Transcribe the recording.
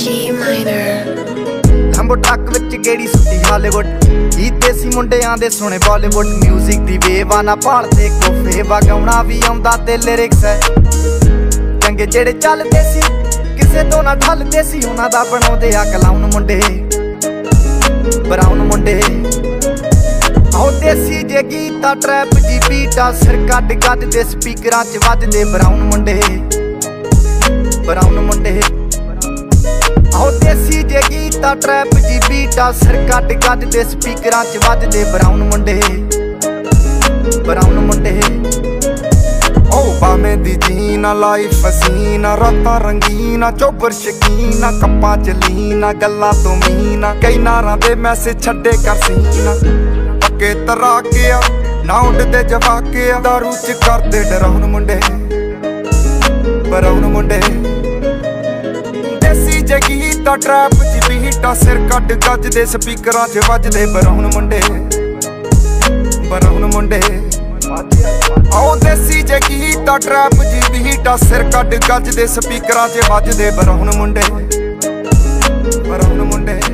G minor। लंबो truck विच गेड़ी सुट्टी हालीवुड ही देसी मुंडियां दे सुने बॉलीवुड म्यूजिक दी वेव ना भालदे कोफे वगाउणा भी आउंदा ते लिरिक्स है चंगे जेड़े चलदे सी किसे तो ना ढलदे सी उन्हां दा बनाउंदे आ क्लाउन मुंडे ब्राउन मुंडे आओ देसी जे गीता ट्रैप जी बीटा सिर कट गजदे स्पीकरां च वजदे ब्राउन मुंडे आओ देसी जे गीता ट्रैप जी बीटा सिर कट गजदे स्पीकरां च वजदे ब्राउन मुंडे ओ बामे दी जीना लाइफ हसीना रातां रंगीना चौबर शकीना कप्पां च लीना गल्लां तो मीना कई नारां दे मैसेज छड्डे कर सीना पक्के तराके आ ना उडदे जवाके आ दारू च करदे डराउन मुंडे ब्राउन मुंडे देसी जे गीता ट्रैप च बीटा सिर कट गजदे स्पीकरां च वजदे ब्राउन मुंडे आओ देसी जे गीता ट्रैप जी बीटा सिर कट गजदे स्पीकरां च वजदे ब्राउन मुंडे